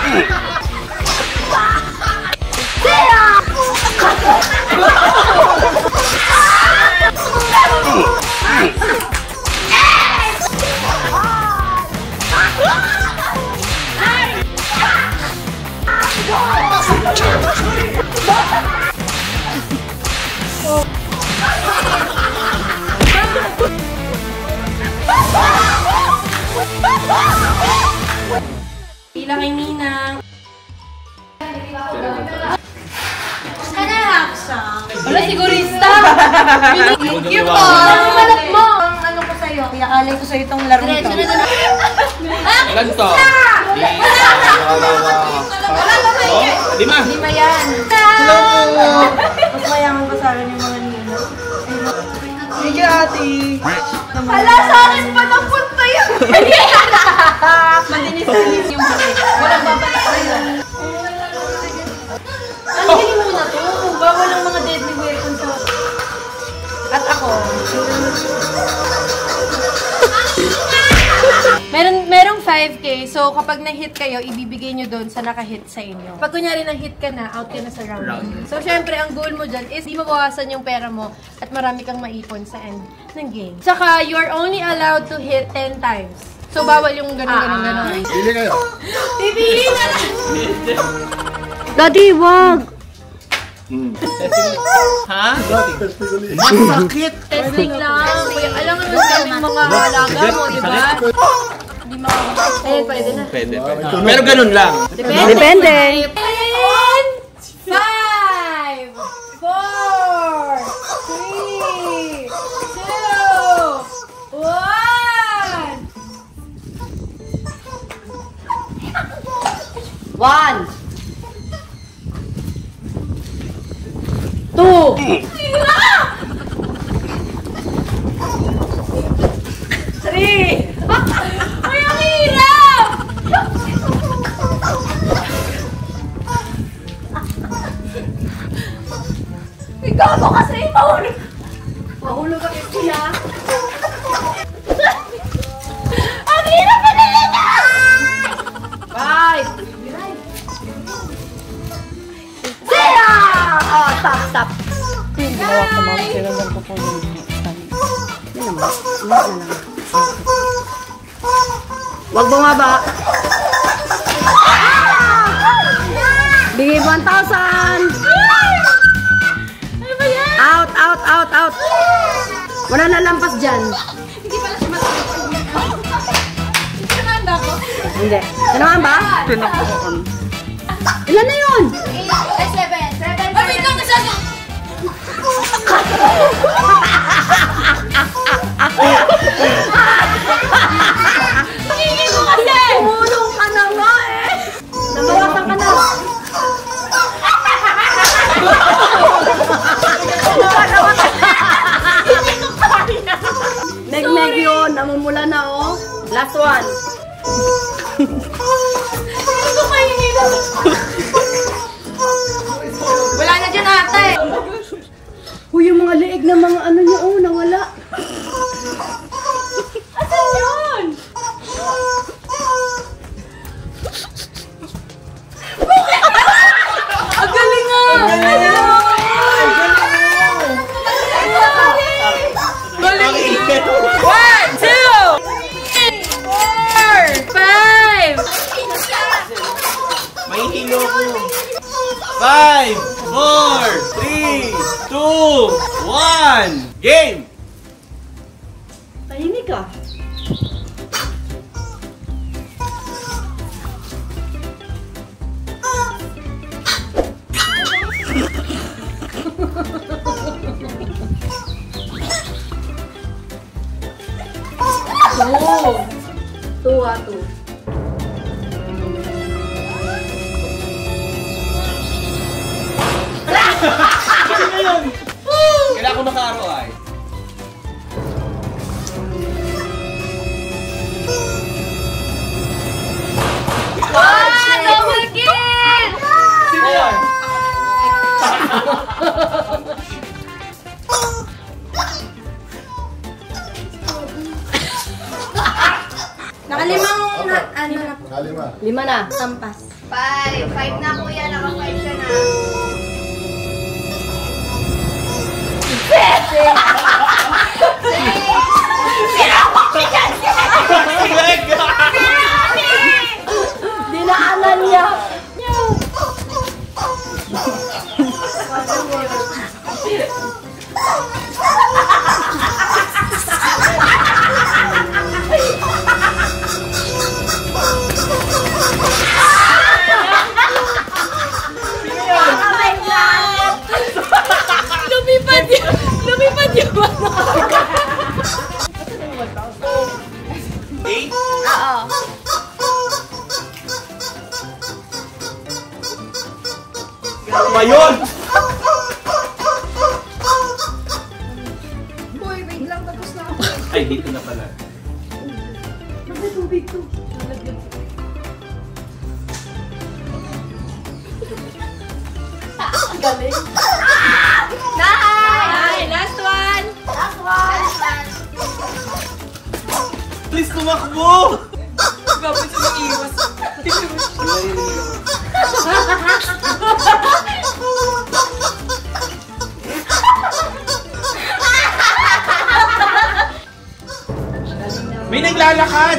Pila kay Ninang. Kanayak siya. Wala sigurista. Thank you po. Malat mo. Ano ko sa'yo? Iaalay ko sa'yo itong laro ito. Ilan to? Lima. Lima yan. Hello po. Mas mayaman pa sa akin yung mga Nina. Thank you, ate. Hala, sa akin pa napunta yun. Malinis-linis yung balik. Walang babalik sa'yo. Ang galing mo na to. Bawal ang mga deadly weapons sa... At ako. Merong 5K, so kapag na-hit kayo, ibibigay nyo doon sa naka-hit sa inyo. Pag kunyari na-hit ka na, out ka na sa round. So syempre, ang goal mo dyan is di mabawasan yung pera mo at marami kang maipon sa end ng game. Saka, you are only allowed to hit 10 times. So bawal yung gano'n. Pili kayo. Pipili na lang! Daddy, wag! Ha? Masakit! Testing lang. Kuya, alam mo naman yung mga halaga mo, di ba? Hindi makakapag. Ayun, pwede na. Pwede. Pero ganun lang. Depende. 10, 5, 4, 3, 2, 1. 1, 2, 3! Ay, ang hirap! Ikaw mo kasi mahulog. Mahulog ang sila. Ang hirap na nila! 5! Oh, stop. Ginawa ko mga pinagdan ko po yung yun naman. Lahat na lang. Wag bumaba. Bigay 1,000. Ano ba yan? Out. Wala na lampas dyan. Hindi pala siya matapos. Sinanda ko. Hindi. Ganahan ba? Ilan na yun? 7. Ay, wait lang, isa nyo! Tingin mo kasi! Tumulong ka na nga eh! Nabawasan ka na! Meg yun! Namumula na oh! Last one! Hindi ko kainin. Wala na dyan ate! Uy, yung mga leeg na mga ano niya oh, nawala! Asan yun? Ang galing nga! Ang galing! Galing! 1, 2, 3, 4, 5! May hilo ko. 5, 4, 3, 2, 1, game! Tahimik ka! Oh! 2. Kailangan ko makaaro ay. Double kill! Sino yan? 5 na. Tampas. 5. 5 na kuya, naka-5 ka na. Dinaanan niya. Lumipad yung ano. 8? Oo. Ba yun? Boy, wait lang, tapos na ako. Ay, dito na pala. Tubig to. Galing. Nice! Last one! Last one. Please, tumakbo! Gabay sa mga iwas. May naglalakad!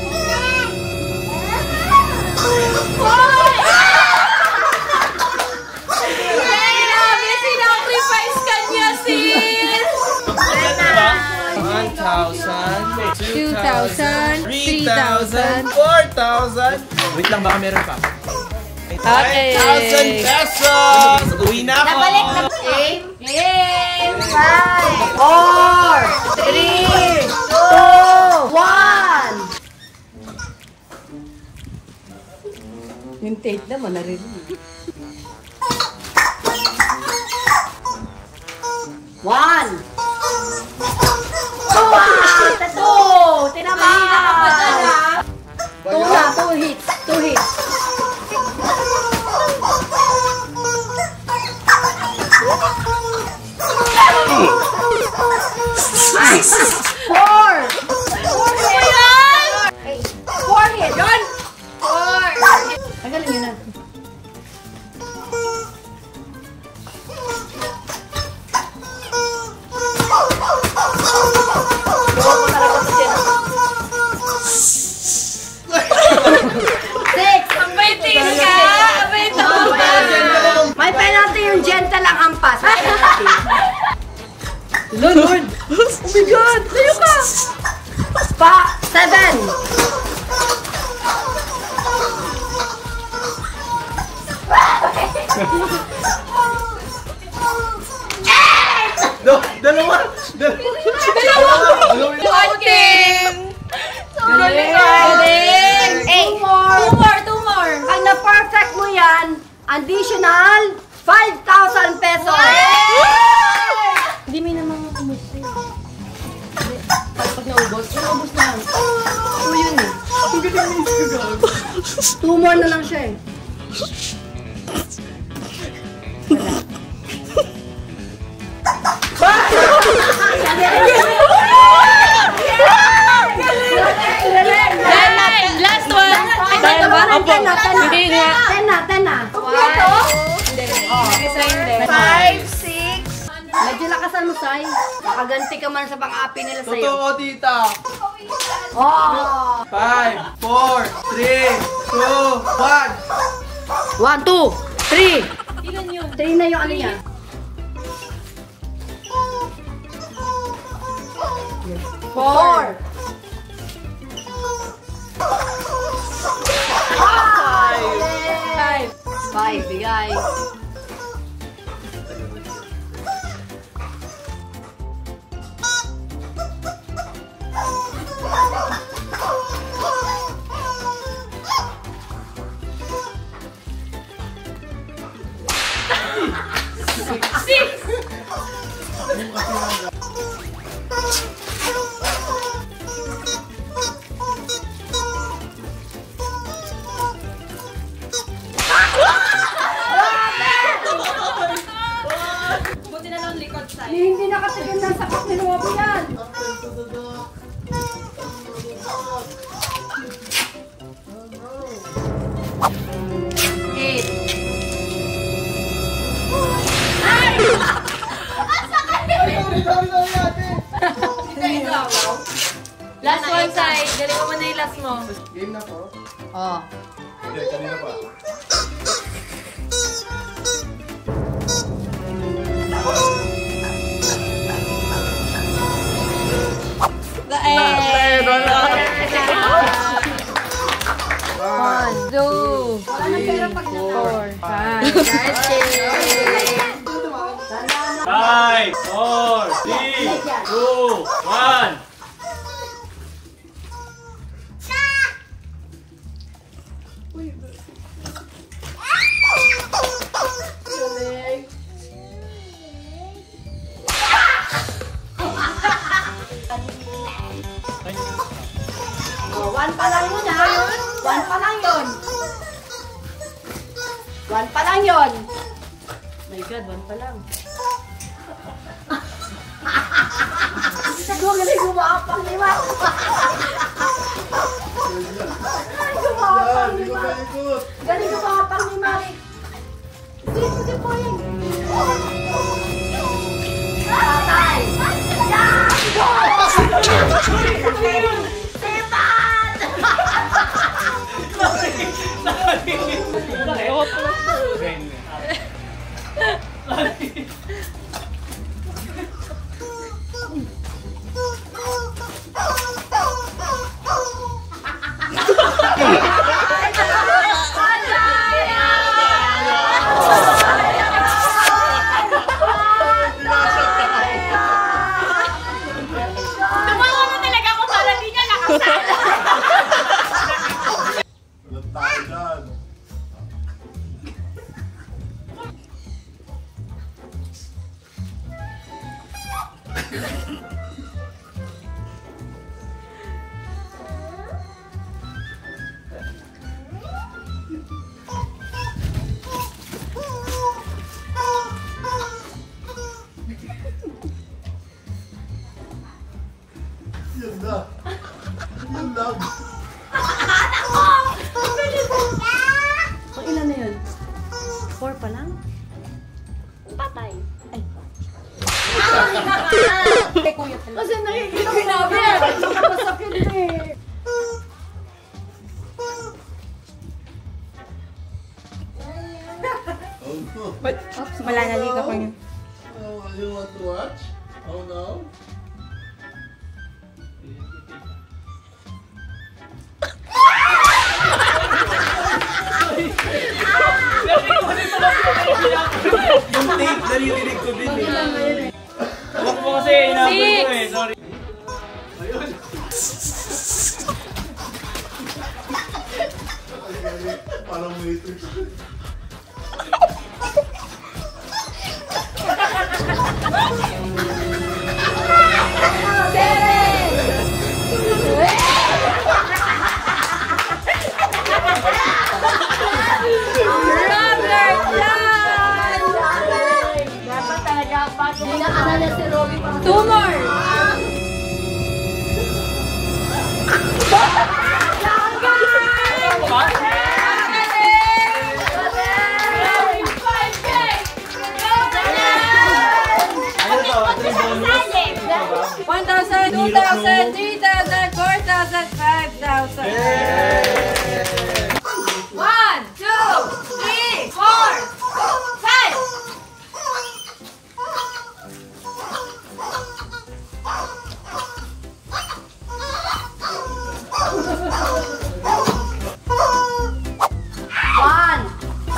Grabe, sinacrifice ka niya, sis! 1,000, 2,000, 3,000, 4,000. Wait lang, baka meron pa. Okay. 5,000 pesos! Uwi na ako! Nabalik na. 8. Game! 5. 4, 3, 2, 1. Yung tape naman, narinig. 1, 2, tinamaan! 2 na, 2 hits, 2 hits. 4! 4 hits! Yun! 4! Tagalin nyo na. May penalty yung gentle ang hampas. May penalty. Lord! Oh my God! Layo ka! Pa! 7! Dalawa! One game! Galing! Galing! 8. 2 more! Ang na-perfect mo yan, additional 5,000 pesos! Hindi may namang kumusta. Pag naubos, naubos na lang. 2 yun eh. 2 more na lang siya eh. Last one! Ten na. Hindi nga. 10 na. Isa hindi. 5, 6. Medyo lakasan mo, Sai. Makaganti ka man sa pang-api nila sa'yo. Totoo, tita! Oh! 5, 4, 3, 2, 1. 1, 2, 3. Ilan yun? 3 na yung ano niya. 4. 5, bigay. Buti na lang likod sa'yo. Hindi nakatigan ng sakot ni Nuwabo yan. Last one side. Galing mo na yung last mo. Game na po. Oh. Hindi, kanina pa. One, two, three, 4, 5. Guys, 5, 4, 3, 2, 1. One pa lang yun, ha? One pa lang yun. One pa lang yun. My God, one pa lang. Galing gumapang ni Ma. Gumapang ni Ma. Galing gumapang ni Ma. Sige po yan. Patay. Yun na. Yun lang. Ang ilan na yun? 4 pa lang? Patay. Kasi nakikita namin. Napasakit eh. Oh no. Oops, wala na liga ko yun. Oh, you want to watch? Oh no. Yung tape, naririnig ko din eh. Huwag mo kasi, inabot ko eh. Sorry. Parang Matrix. Dapat talaga pag pinakaalala si Robby pa. 2 more. Ano to? 1,000, 2,000, 3,000, 4,000, 5,000. 1, 2, 3, 4, 1.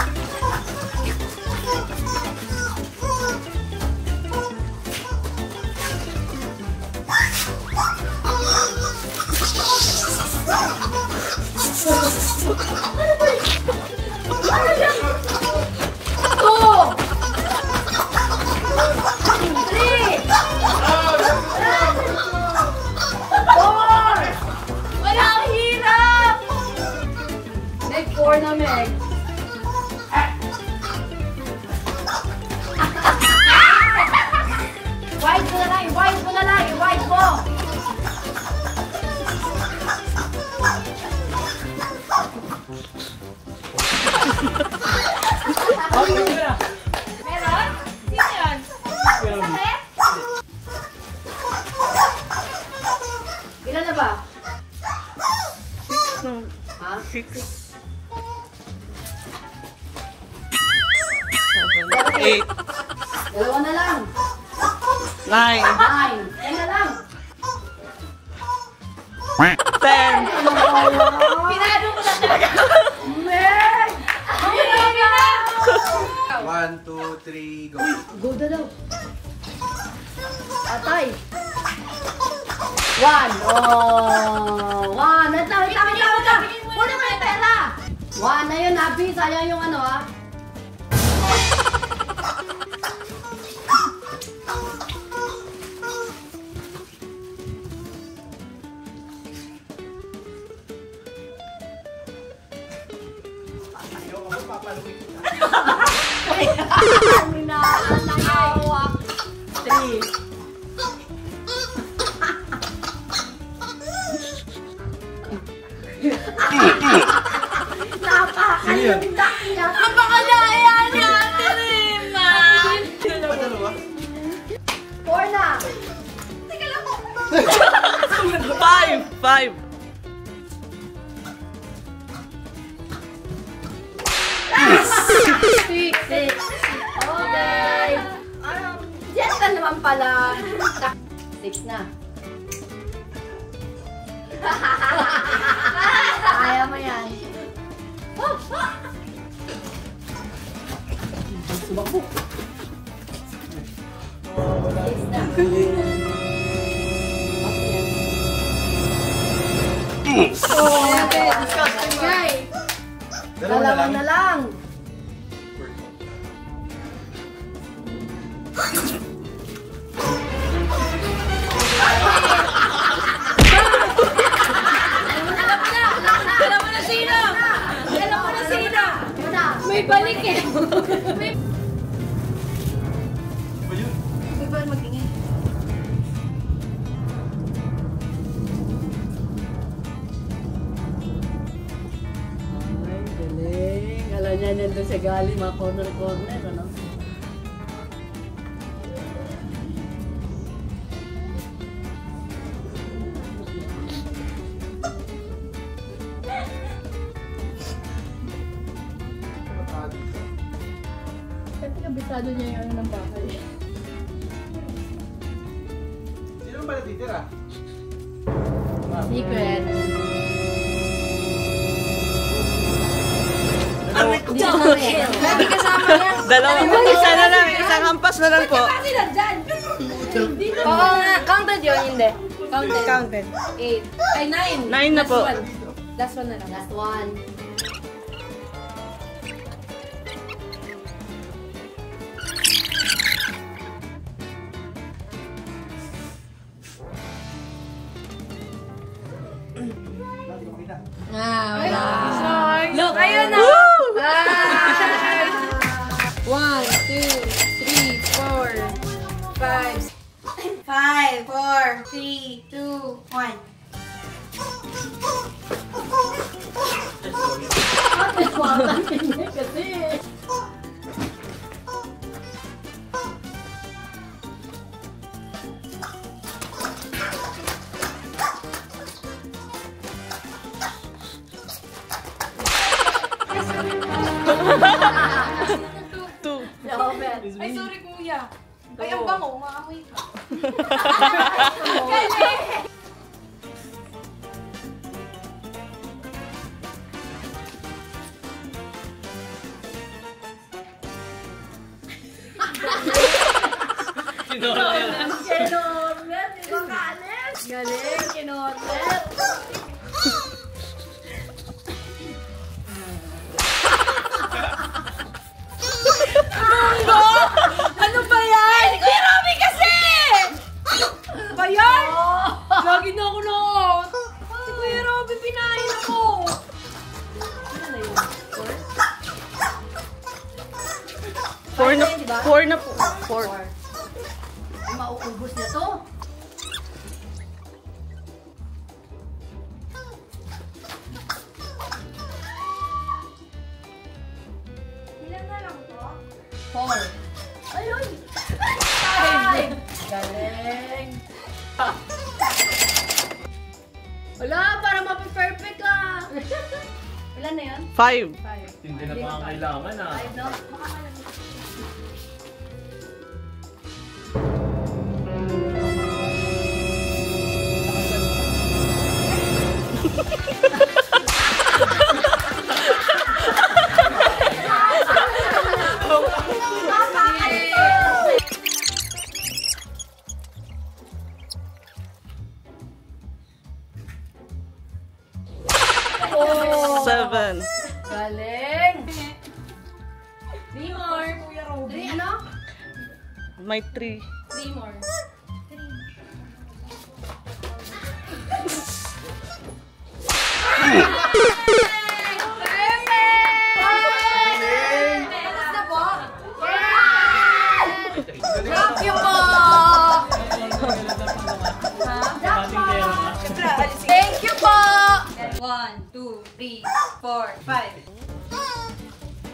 Walang hirap! Meg 4 na, Meg. Wide mo na lang, wide mo na lang, wide mo! Meron? Sino yun? Sakit? Ilan na ba? 6 no. Ha? 6. 7, 8, Dalawa na lang. 9, 9. Yan na lang. 10. Pinado ko na talaga. Mer! Pinado na! 1, 2, 3, go. Go na daw. Atay. 1. Oh. 1. Ito. Wala mo yung pera. 1 na yun, Abi. Sayang yung ano, ha? Minaan ng hawak. 3. Napakalindak niya. Napakalaya niya, Ate Rima. 4 na. Teka lang po. 5. 6. Okay. Yes na naman pala. 6 na. Kaya mo yan. Sumakbo. 6 na. Okay. Dalawa na lang. Alam mo na sino! Alam mo na sino! May balik eh! May balik magtingin. Ay, galing. Alam niya nandun sa gali, mga corner-corner, ano? Kasi kabisado niya yung ano ng bahay. Sino ba natitira? Secret. Lagi kasama yan. Isa na lang. Isang hampas na lang po. Kasi nandyan! Oo nga. Counted yun, hindi. Counted. 8. Ay, 9. 9 na po. Last one na lang. Last one. Wala. Look, ayun na. 1, 2, 3, 4, 5. 5, 4, 3, 2, 1. Kasi... Ay, sorry kuya. Ay, ang bango. Maamoy ka. Kinornet! Di ba kaalis? Galing, kinornet! Ano ba yan? Kuya Robby kasi! Ba yan? Lagi na ako na-out. Si Kuya Robby, pinahin ako. Four na po. 4. Mauubos na to. 4. Ayun! 5! Galing! Wala, para mapi-perfect ka! Ilan na yun? 5. 5. Hindi na pa ang kailangan ah. 5, no? Seven. Galing! 3 more. 3 ano? May 3. 3 more. Thank you po! Thank you po! 1, 2, 3, 4, 5.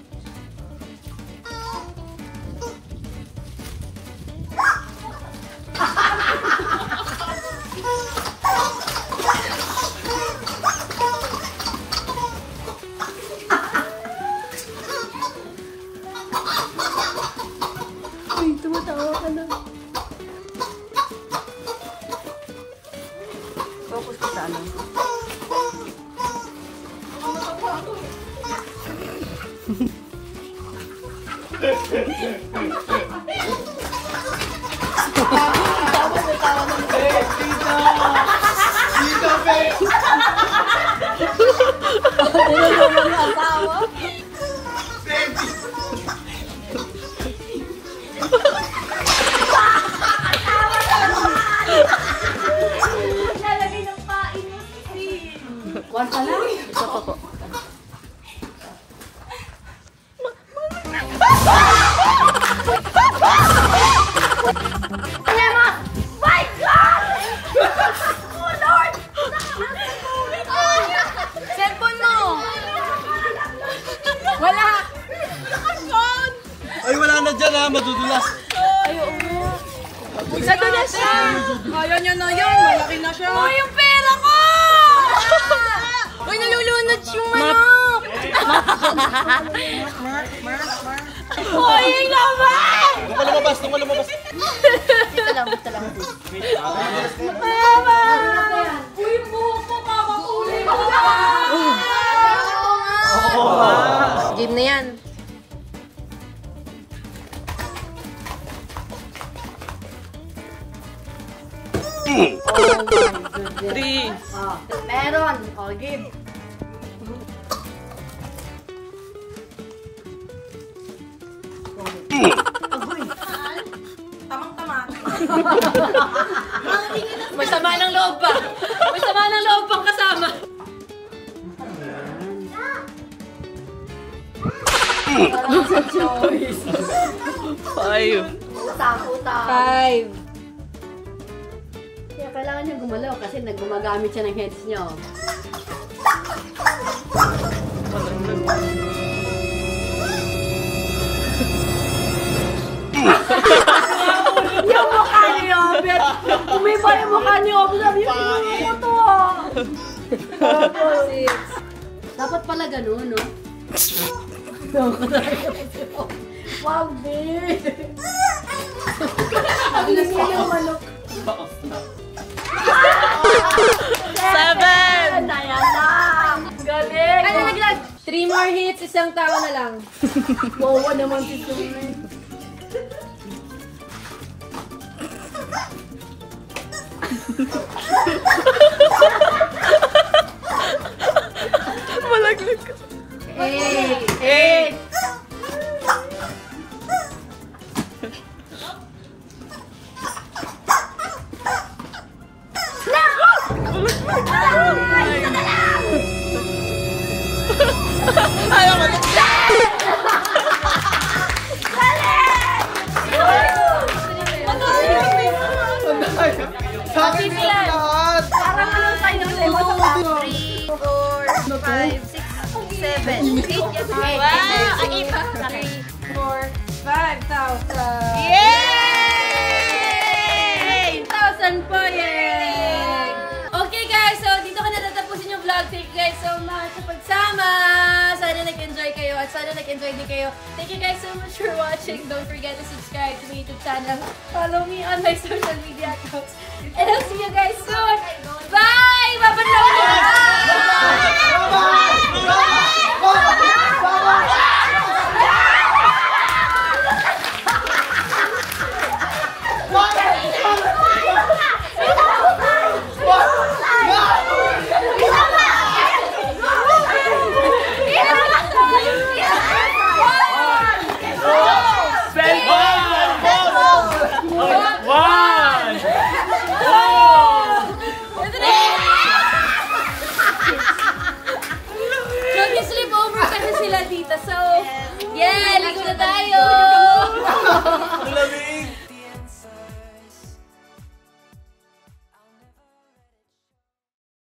Uy, tumatawa ka na. Focus ka sa ano. Lalagay ng pain mo si 1 pa lang? Isa pa po. Cellphone mo! Wala! Ay, wala na dyan ha, madudulas. Sado na siya! Kaya niya na yan! Malaki na siya! Oh, yung pera ko! Uy, nalulunod yung manok! Uy, yung naman! Doon ka lumabas, doon ka lumabas. Dito lang, dito lang. Mama! Uy, buko, mamakulay mo Game na yan. Oh my goodness. 3. Oh, meron. Oh, give. May sama ng loob pa. May sama ng loob pang kasama. Parang sa choice. 5. Utang. 5. Kaya kailangan niya gumalaw kasi gumagamit siya ng heads niyo. Yung mukha ni Obet! Umiba yung mukha ni Obet! Sabi yung to! Dapat pala ganun, no? Wow, babe! Ang laki yung manok. 7. Ayan lang! Galing! Ano naglag? 3 more hits, isang tao na lang. Wawa naman si Sumay. Malaglag ka. 8! Ayaw mo. Sa akin na lahat. Parang ano tayo ng lemon sa 3, 4, 5, 6, 7, 8. Wow! Ang iba. 3, 4, 5, Yay! 10,000 po, yay! Okay guys, so dito ko na tatapusin yung vlog. Thank you guys so much sa pagsama. Sana nag-enjoy kayo at sana nag-enjoy din kayo. Thank you guys so much for watching. Don't forget to subscribe to my YouTube channel. Follow me on my social media accounts. And I'll see you guys soon. Bye! Babalaw na! Sleepover kasi sila dito. So, yeah, ligo na tayo!